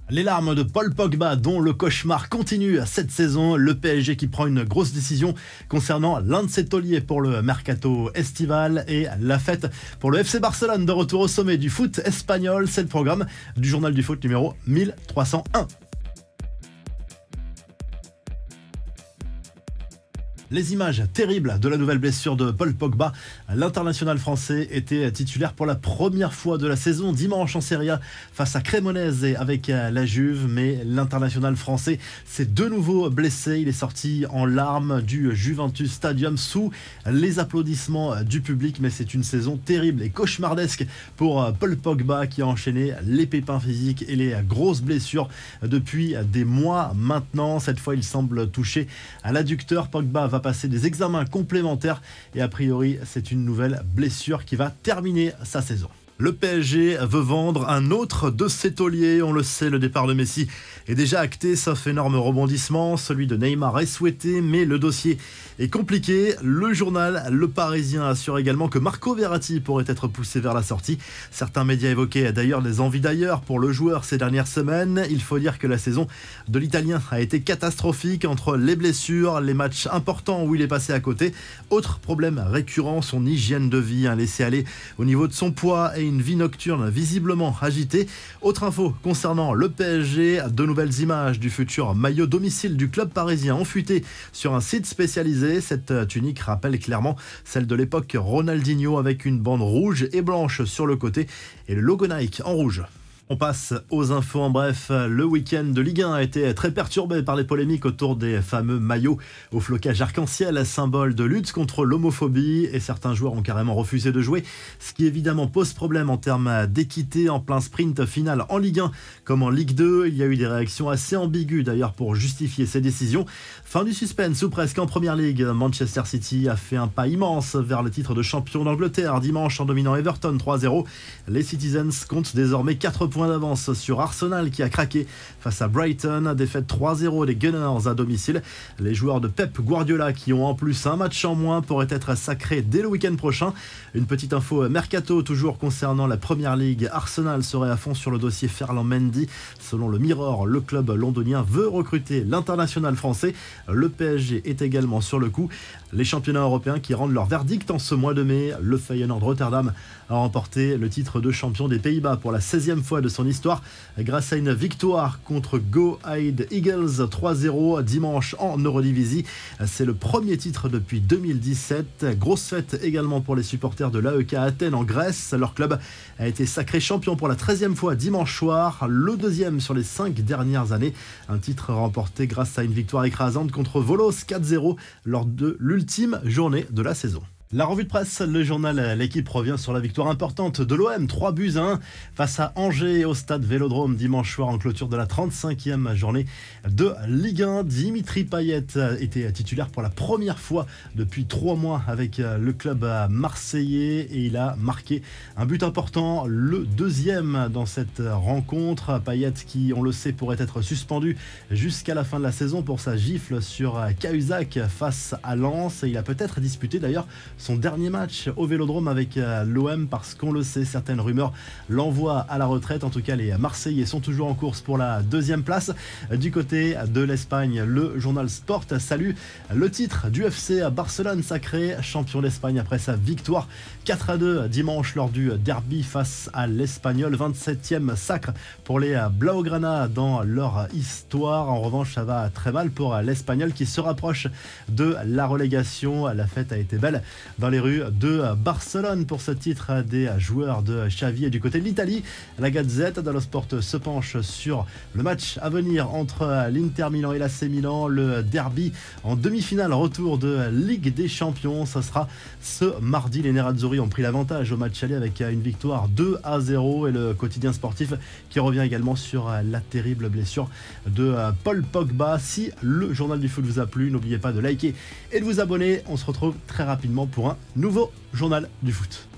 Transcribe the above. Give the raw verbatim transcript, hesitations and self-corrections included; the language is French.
Les larmes de Paul Pogba dont le cauchemar continue cette saison, le P S G qui prend une grosse décision concernant l'un de ses tauliers pour le mercato estival et la fête pour le F C Barcelone de retour au sommet du foot espagnol. C'est le programme du journal du foot numéro mille trois cent un. Les images terribles de la nouvelle blessure de Paul Pogba. L'international français était titulaire pour la première fois de la saison dimanche en Serie A face à Cremonese et avec la Juve, mais l'international français s'est de nouveau blessé. Il est sorti en larmes du Juventus Stadium sous les applaudissements du public, mais c'est une saison terrible et cauchemardesque pour Paul Pogba qui a enchaîné les pépins physiques et les grosses blessures depuis des mois maintenant. Cette fois, il semble touché à l'adducteur. Pogba va passer des examens complémentaires et a priori c'est une nouvelle blessure qui va terminer sa saison. Le P S G veut vendre un autre de ses tauliers. On le sait, le départ de Messi est déjà acté, sauf énorme rebondissement. Celui de Neymar est souhaité, mais le dossier est compliqué. Le journal Le Parisien assure également que Marco Verratti pourrait être poussé vers la sortie. Certains médias évoquaient d'ailleurs des envies d'ailleurs pour le joueur ces dernières semaines. Il faut dire que la saison de l'Italien a été catastrophique entre les blessures, les matchs importants où il est passé à côté. Autre problème récurrent, son hygiène de vie, un laisser-aller au niveau de son poids et une vie nocturne visiblement agitée. Autre info concernant le P S G, de nouvelles images du futur maillot domicile du club parisien ont fuité sur un site spécialisé. Cette tunique rappelle clairement celle de l'époque Ronaldinho avec une bande rouge et blanche sur le côté et le logo Nike en rouge. On passe aux infos en bref. Le week-end de Ligue un a été très perturbé par les polémiques autour des fameux maillots au flocage arc-en-ciel, symbole de lutte contre l'homophobie, et certains joueurs ont carrément refusé de jouer, ce qui évidemment pose problème en termes d'équité en plein sprint final en Ligue un comme en Ligue deux. Il y a eu des réactions assez ambiguës d'ailleurs pour justifier ces décisions. Fin du suspense ou presque en Première Ligue. Manchester City a fait un pas immense vers le titre de champion d'Angleterre dimanche en dominant Everton trois zéro. Les Citizens comptent désormais quatre points d'avance sur Arsenal qui a craqué face à Brighton. Défaite trois zéro des Gunners à domicile. Les joueurs de Pep Guardiola qui ont en plus un match en moins pourraient être sacrés dès le week-end prochain. Une petite info mercato toujours concernant la Première Ligue. Arsenal serait à fond sur le dossier Ferland Mendy. Selon le Mirror, le club londonien veut recruter l'international français. Le P S G est également sur le coup. Les championnats européens qui rendent leur verdict en ce mois de mai. Le Feyenoord Rotterdam a remporté le titre de champion des Pays-Bas pour la seizième fois de son histoire grâce à une victoire contre Go Ahead Eagles trois zéro dimanche en Eurodivisie. C'est le premier titre depuis deux mille dix-sept. Grosse fête également pour les supporters de l'A E K Athènes en Grèce. Leur club a été sacré champion pour la treizième fois dimanche soir, le deuxième sur les cinq dernières années. Un titre remporté grâce à une victoire écrasante contre Volos quatre zéro lors de l'ultime journée de la saison. La revue de presse, le journal L'équipe revient sur la victoire importante de l'O M, trois buts à un face à Angers au stade Vélodrome dimanche soir en clôture de la trente-cinquième journée de Ligue un. Dimitri Payet était titulaire pour la première fois depuis trois mois avec le club marseillais et il a marqué un but important, le deuxième dans cette rencontre. Payet qui, on le sait, pourrait être suspendu jusqu'à la fin de la saison pour sa gifle sur Cahuzac face à Lens. Et il a peut-être disputé d'ailleurs son dernier match au Vélodrome avec l'O M parce qu'on le sait, certaines rumeurs l'envoient à la retraite. En tout cas, les Marseillais sont toujours en course pour la deuxième place. Du côté de l'Espagne, le journal Sport salue le titre du F C Barcelone, sacré champion d'Espagne après sa victoire quatre à deux dimanche lors du derby face à l'Espagnol. vingt-septième sacre pour les Blaugrana dans leur histoire. En revanche, ça va très mal pour l'Espagnol qui se rapproche de la relégation. La fête a été belle dans les rues de Barcelone pour ce titre des joueurs de Xavi. Et du côté de l'Italie, la Gazette dello Sport se penche sur le match à venir entre l'Inter Milan et l'A C Milan, le derby en demi-finale retour de Ligue des Champions. Ça sera ce mardi. Les Nerazzurri ont pris l'avantage au match aller avec une victoire deux à zéro et le quotidien sportif qui revient également sur la terrible blessure de Paul Pogba. Si le journal du foot vous a plu, n'oubliez pas de liker et de vous abonner. On se retrouve très rapidement pour un nouveau journal du foot.